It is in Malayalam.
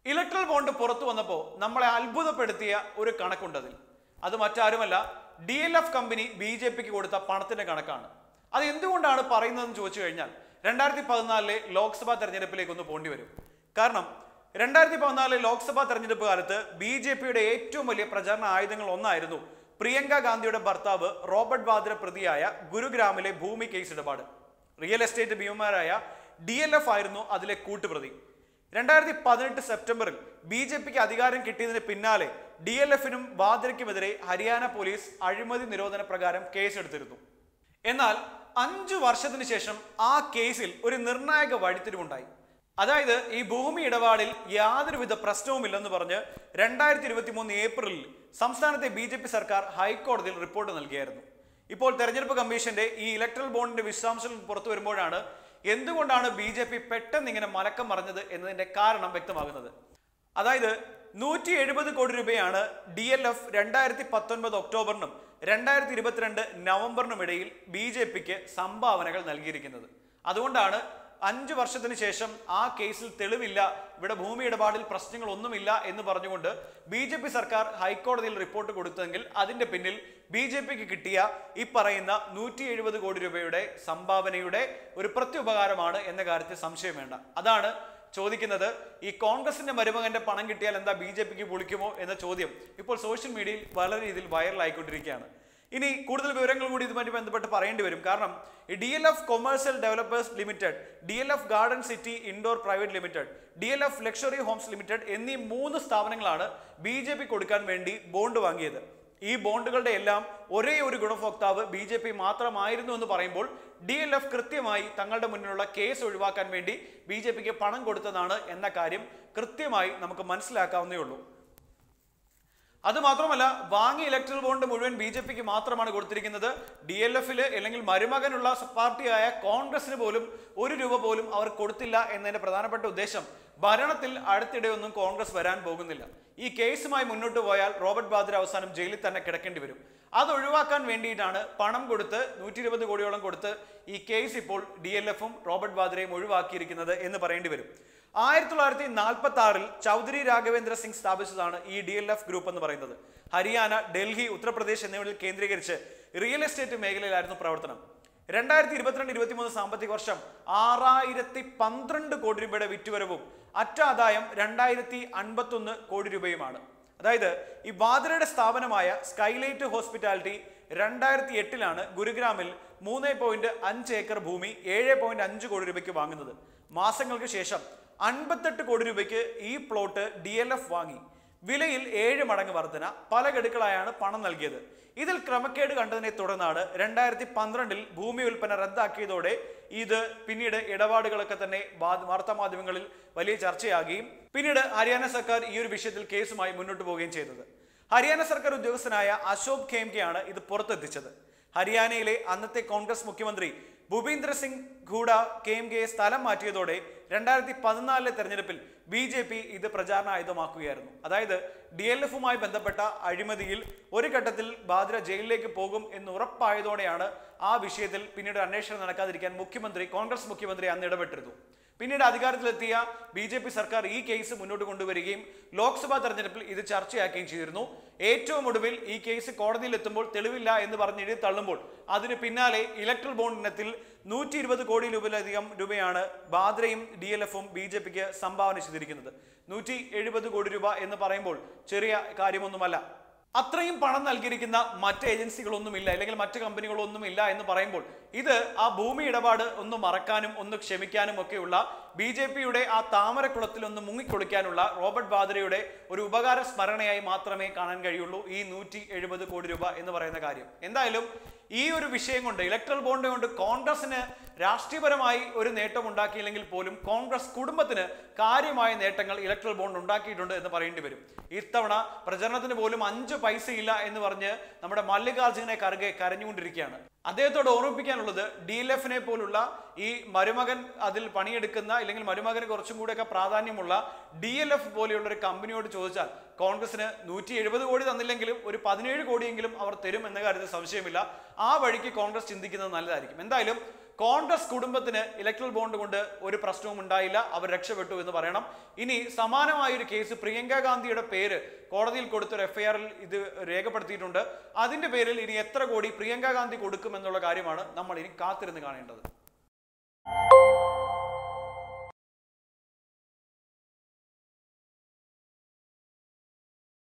ഇലക്ട്രൽ ബോണ്ട് പുറത്തു വന്നപ്പോൾ നമ്മളെ അത്ഭുതപ്പെടുത്തിയ ഒരു കണക്കുണ്ടതിൽ. അത് മറ്റാരുമല്ല, DLF കമ്പനി BJPക്ക് കൊടുത്ത പണത്തിന്റെ കണക്കാണ്. അത് എന്തുകൊണ്ടാണ് പറയുന്നതെന്ന് ചോദിച്ചു കഴിഞ്ഞാൽ 2014 ലോക്സഭാ തെരഞ്ഞെടുപ്പിലേക്ക് ഒന്ന് പോണ്ടി വരും. കാരണം 2014 ലോക്സഭാ തെരഞ്ഞെടുപ്പ് കാലത്ത് BJPയുടെ ഏറ്റവും വലിയ പ്രചാരണ ആയുധങ്ങൾ ഒന്നായിരുന്നു പ്രിയങ്ക ഗാന്ധിയുടെ ഭർത്താവ് റോബർട്ട് വാദ്ര പ്രതിയായ ഗുരുഗ്രാമിലെ ഭൂമി കേസ് ഇടപാട്. റിയൽ എസ്റ്റേറ്റ് ഭീമന്മാരായ DLF ആയിരുന്നു അതിലെ കൂട്ടുപ്രതി. 2018 സെപ്റ്റംബറിൽ BJPക്ക് അധികാരം കിട്ടിയതിന് പിന്നാലെ DLFനും വാദ്രയ്ക്കുമെതിരെ ഹരിയാന പോലീസ് അഴിമതി നിരോധന പ്രകാരം കേസെടുത്തിരുന്നു. എന്നാൽ 5 വർഷത്തിന് ശേഷം ആ കേസിൽ ഒരു നിർണായക വഴിത്തിരിവുണ്ടായി. അതായത് ഈ ഭൂമി ഇടപാടിൽ യാതൊരുവിധ പ്രശ്നവുമില്ലെന്ന് പറഞ്ഞ് 2023 ഏപ്രിലിൽ സംസ്ഥാനത്തെ BJP സർക്കാർ ഹൈക്കോടതിയിൽ റിപ്പോർട്ട് നൽകിയായിരുന്നു. ഇപ്പോൾ തെരഞ്ഞെടുപ്പ് കമ്മീഷന്റെ ഈ ഇലക്ട്രൽ ബോണ്ടിന്റെ വിശദാംശങ്ങൾ പുറത്തു വരുമ്പോഴാണ് എന്തുകൊണ്ടാണ് BJP പെട്ടെന്ന് ഇങ്ങനെ മലക്കം മറിഞ്ഞത് എന്നതിന്റെ കാരണം വ്യക്തമാകുന്നത്. അതായത് 170 കോടി രൂപയാണ് DLF 2019 ഒക്ടോബറിനും 2022 നവംബറിനും ഇടയിൽ BJPക്ക് സംഭാവനകൾ നൽകിയിരിക്കുന്നത്. അതുകൊണ്ടാണ് 5 വർഷത്തിന് ശേഷം ആ കേസിൽ തെളിവില്ല, ഇവിടെ ഭൂമി ഇടപാടിൽ പ്രശ്നങ്ങളൊന്നുമില്ല എന്ന് പറഞ്ഞുകൊണ്ട് BJP സർക്കാർ ഹൈക്കോടതിയിൽ റിപ്പോർട്ട് കൊടുത്തെങ്കിൽ അതിന്റെ പിന്നിൽ BJPക്ക് കിട്ടിയ ഈ പറയുന്ന 170 കോടി രൂപയുടെ സംഭാവനയുടെ ഒരു പ്രത്യുപകാരമാണ് എന്ന കാര്യത്തിൽ സംശയം വേണ്ട. അതാണ് ചോദിക്കുന്നത്. ഈ കോൺഗ്രസിന്റെ മരുമകന്റെ പണം കിട്ടിയാൽ എന്താ BJPക്ക് പൊളിക്കുമോ എന്ന ചോദ്യം ഇപ്പോൾ സോഷ്യൽ മീഡിയയിൽ വളരെ രീതിയിൽ വൈറലായിക്കൊണ്ടിരിക്കുകയാണ്. ഇനി കൂടുതൽ വിവരങ്ങൾ കൂടി ഇതുമായി ബന്ധപ്പെട്ട് പറയേണ്ടി വരും. കാരണം ഈ DLF commercial developers limited, DLF garden city Indore private limited, DLF luxury homes limited എന്നീ 3 സ്ഥാപനങ്ങളാണ് BJP കൊടുക്കാൻ വേണ്ടി ബോണ്ട് വാങ്ങിയത്. ഈ ബോണ്ടുകളുടെ എല്ലാം ഒരേ ഒരു ഗുണഭോക്താവ് BJP മാത്രമായിരുന്നു എന്ന് പറയുമ്പോൾ DLF കൃത്യമായി തങ്ങളുടെ മുന്നിലുള്ള കേസ് ഒഴിവാക്കാൻ വേണ്ടി BJPക്ക് പണം കൊടുത്തതാണ് എന്ന കാര്യം കൃത്യമായി നമുക്ക് മനസ്സിലാക്കാവുന്നേ ഉള്ളൂ. അതുമാത്രമല്ല, വാങ്ങിയ ഇലക്ട്രൽ ബോണ്ട് മുഴുവൻ BJPക്ക് മാത്രമാണ് കൊടുത്തിരിക്കുന്നത്. DLFിൽ അല്ലെങ്കിൽ മരുമകനുള്ള പാർട്ടിയായ കോൺഗ്രസിന് പോലും 1 രൂപ പോലും അവർ കൊടുത്തില്ല എന്നതിന്റെ പ്രധാനപ്പെട്ട ഉദ്ദേശം ഭരണത്തിൽ അടുത്തിടെയൊന്നും കോൺഗ്രസ് വരാൻ പോകുന്നില്ല. ഈ കേസുമായി മുന്നോട്ട് പോയാൽ റോബർട്ട് വാദ്ര അവസാനം ജയിലിൽ തന്നെ കിടക്കേണ്ടി വരും. അത് ഒഴിവാക്കാൻ വേണ്ടിയിട്ടാണ് പണം കൊടുത്ത് 120 കോടിയോളം കൊടുത്ത് ഈ കേസ് ഇപ്പോൾ DLFും റോബർട്ട് വാദ്രയും ഒഴിവാക്കിയിരിക്കുന്നത് എന്ന് പറയേണ്ടി വരും. 1946 ചൗധരി രാഘവേന്ദ്ര സിംഗ് സ്ഥാപിച്ചതാണ് ഈ DLF ഗ്രൂപ്പ് എന്ന് പറയുന്നത്. ഹരിയാന, ഡൽഹി, ഉത്തർപ്രദേശ് എന്നിവിടങ്ങളിൽ കേന്ദ്രീകരിച്ച് റിയൽ എസ്റ്റേറ്റ് മേഖലയിലായിരുന്നു പ്രവർത്തനം. 2022-23 സാമ്പത്തിക വർഷം 6012 കോടി രൂപയുടെ വിറ്റുവരവും അറ്റ ആദായം 2051 കോടി രൂപയുമാണ്. അതായത് ഈ വാദ്രയുടെ സ്ഥാപനമായ സ്കൈലൈറ്റ് ഹോസ്പിറ്റാലിറ്റി 2008 ഗുരുഗ്രാമിൽ 3.5 ഏക്കർ ഭൂമി 7.5 കോടി രൂപയ്ക്ക് വാങ്ങുന്നത്. മാസങ്ങൾക്ക് ശേഷം 58 കോടി രൂപയ്ക്ക് ഈ പ്ലോട്ട് DLF വാങ്ങി. വിലയിൽ 7 മടങ്ങ് വർധന, പല ഗഡുക്കളായാണ് പണം നൽകിയത്. ഇതിൽ ക്രമക്കേട് കണ്ടതിനെ തുടർന്നാണ് 2012 ഭൂമി വിൽപ്പന റദ്ദാക്കിയതോടെ ഇത് പിന്നീട് ഇടപാടുകളൊക്കെ തന്നെ വാർത്താമാധ്യമങ്ങളിൽ വലിയ ചർച്ചയാകുകയും പിന്നീട് ഹരിയാന സർക്കാർ ഈ ഒരു വിഷയത്തിൽ കേസുമായി മുന്നോട്ട് പോവുകയും ചെയ്തത്. ഹരിയാന സർക്കാർ ഉദ്യോഗസ്ഥനായ അശോക് ഖേംകെയാണ് ഇത് പുറത്തെത്തിച്ചത്. ഹരിയാനയിലെ അന്നത്തെ കോൺഗ്രസ് മുഖ്യമന്ത്രി ഭൂപീന്ദർ സിംഗ് ഹൂഡ ഖേംകെയെ സ്ഥലം മാറ്റിയതോടെ 2014 തെരഞ്ഞെടുപ്പിൽ BJP ഇത് പ്രചാരണ ആയുധമാക്കുകയായിരുന്നു. അതായത് DLFുമായി ബന്ധപ്പെട്ട അഴിമതിയിൽ ഒരു ഘട്ടത്തിൽ വാദ്ര ജയിലിലേക്ക് പോകും എന്ന് ഉറപ്പായതോടെയാണ് ആ വിഷയത്തിൽ പിന്നീട് അന്വേഷണം നടക്കാതിരിക്കാൻ കോൺഗ്രസ് മുഖ്യമന്ത്രി അന്ന് ഇടപെട്ടിരുന്നു. പിന്നീട് അധികാരത്തിലെത്തിയ BJP സർക്കാർ ഈ കേസ് മുന്നോട്ട് കൊണ്ടുവരികയും ലോക്സഭാ തെരഞ്ഞെടുപ്പിൽ ഇത് ചർച്ചയാക്കുകയും ചെയ്തിരുന്നു. ഏറ്റവും ഒടുവിൽ ഈ കേസ് കോടതിയിൽ എത്തുമ്പോൾ തെളിവില്ല എന്ന് പറഞ്ഞ് എഴുതി തള്ളുമ്പോൾ അതിന് പിന്നാലെ ഇലക്ട്രൽ ബോണ്ട് ഇനത്തിൽ 120 കോടി രൂപയാണ് വാദ്രയും DLFും BJPക്ക് സംഭാവന ചെയ്തിരിക്കുന്നത്. 170 കോടി രൂപ എന്ന് പറയുമ്പോൾ ചെറിയ കാര്യമൊന്നുമല്ല. അത്രയും പണം നൽകിയിരിക്കുന്ന മറ്റ് ഏജൻസികളൊന്നുമില്ല, അല്ലെങ്കിൽ മറ്റ് കമ്പനികളൊന്നുമില്ല എന്ന് പറയുമ്പോൾ ഇത് ആ ഭൂമി ഇടപാട് ഒന്ന് മറക്കാനും ഒന്ന് ക്ഷമിക്കാനും ഒക്കെയുള്ള BJPയുടെ ആ താമരക്കുളത്തിൽ ഒന്ന് മുങ്ങിക്കൊളിക്കാനുള്ള റോബർട്ട് വാദ്രയുടെ ഒരു ഉപകാര സ്മരണയായി മാത്രമേ കാണാൻ കഴിയുള്ളൂ ഈ 170 കോടി രൂപ എന്ന് പറയുന്ന കാര്യം. എന്തായാലും ഈ ഒരു വിഷയം കൊണ്ട്, ഇലക്ട്രൽ ബോണ്ട് കൊണ്ട് കോൺഗ്രസിന് രാഷ്ട്രീയപരമായി ഒരു നേട്ടം ഉണ്ടാക്കിയില്ലെങ്കിൽ പോലും കോൺഗ്രസ് കുടുംബത്തിന് കാര്യമായ നേട്ടങ്ങൾ ഇലക്ട്രൽ ബോണ്ട് ഉണ്ടാക്കിയിട്ടുണ്ട് എന്ന് പറയേണ്ടി വരും. ഇത്തവണ പ്രചരണത്തിന് പോലും 5 പൈസയില്ല എന്ന് പറഞ്ഞ് നമ്മുടെ മല്ലികാർജുനെ ഖർഗെ കരഞ്ഞുകൊണ്ടിരിക്കുകയാണ്. അദ്ദേഹത്തോട് ഓർമ്മിപ്പിക്കാനുള്ളത് DLFനെ പോലുള്ള ഈ മരുമകൻ അതിൽ പണിയെടുക്കുന്ന, അല്ലെങ്കിൽ മരുമകന് കുറച്ചും കൂടെയൊക്കെ പ്രാധാന്യമുള്ള DLF പോലെയുള്ള ഒരു കമ്പനിയോട് ചോദിച്ചാൽ കോൺഗ്രസിന് 170 കോടി തന്നില്ലെങ്കിലും ഒരു 17 കോടിയെങ്കിലും അവർ തരും എന്ന കാര്യത്തിൽ സംശയമില്ല. ആ വഴിക്ക് കോൺഗ്രസ് ചിന്തിക്കുന്നത് നല്ലതായിരിക്കും. എന്തായാലും കോൺഗ്രസ് കുടുംബത്തിന് ഇലക്ട്രൽ ബോണ്ട് കൊണ്ട് ഒരു പ്രശ്നവും ഉണ്ടായില്ല, അവർ രക്ഷപ്പെട്ടു എന്ന് പറയണം. ഇനി സമാനമായൊരു കേസ് പ്രിയങ്ക ഗാന്ധിയുടെ പേര് കോടതിയിൽ കൊടുത്തൊരു എഫ്ഐആറിൽ ഇത് രേഖപ്പെടുത്തിയിട്ടുണ്ട്. അതിന്റെ പേരിൽ ഇനി എത്ര കോടി പ്രിയങ്ക ഗാന്ധി കൊടുക്കുമെന്നുള്ള കാര്യമാണ് നമ്മൾ ഇനി കാത്തിരുന്ന് കാണേണ്ടത്.